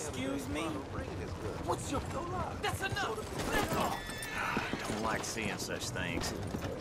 Excuse me? What's your... That's enough! Let go! I don't like seeing such things.